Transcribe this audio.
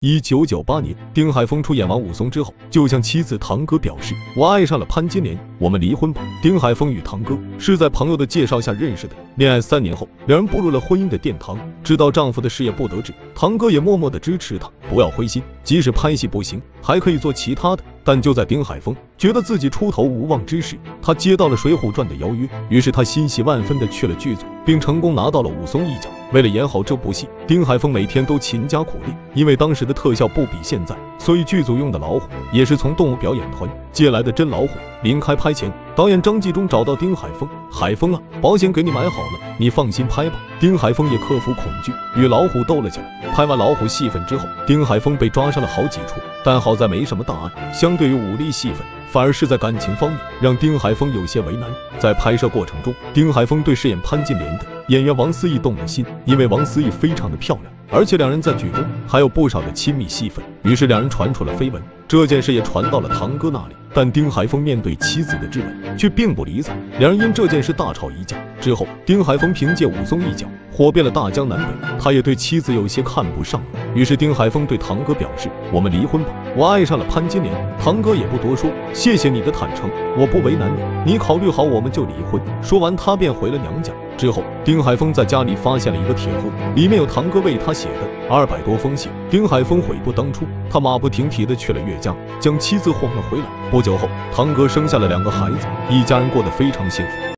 1998年，丁海峰出演完武松之后，就向妻子堂哥表示：“我爱上了潘金莲，我们离婚吧。”丁海峰与堂哥是在朋友的介绍下认识的，恋爱3年后，两人步入了婚姻的殿堂。知道丈夫的事业不得志，堂哥也默默的支持他，不要灰心，即使拍戏不行，还可以做其他的。但就在丁海峰觉得自己出头无望之时，他接到了《水浒传》的邀约，于是他欣喜万分的去了剧组，并成功拿到了武松一角。为了演好这部戏，丁海峰每天都勤加苦练，因为当时的特效不比现在，所以剧组用的老虎也是从动物表演团借来的真老虎。临开拍前，导演张纪中找到丁海峰：“海峰啊，保险给你买好了，你放心拍吧。”丁海峰也克服恐惧，与老虎斗了起来。拍完老虎戏份之后，丁海峰被抓伤了好几处，但好在没什么大碍。相对于武力戏份，反而是在感情方面让丁海峰有些为难。在拍摄过程中，丁海峰对饰演潘金莲的演员王思义动了心，因为王思义非常的漂亮，而且两人在剧中还有不少的亲密戏份，于是两人传出了绯闻。这件事也传到了堂哥那里，但丁海峰面对妻子的质问却并不理睬，两人因这件事大吵一架。之后，丁海峰凭借武松一角火遍了大江南北，他也对妻子有些看不上了。于是丁海峰对堂哥表示：“我们离婚吧，我爱上了潘金莲。”堂哥也不多说，谢谢你的坦诚，我不为难你，你考虑好我们就离婚。说完，他便回了娘家。之后，丁海峰在家里发现了一个铁盒，里面有堂哥为他写的200多封信。丁海峰悔不当初，他马不停蹄的去了岳家，将妻子哄了回来。不久后，堂哥生下了2个孩子，一家人过得非常幸福。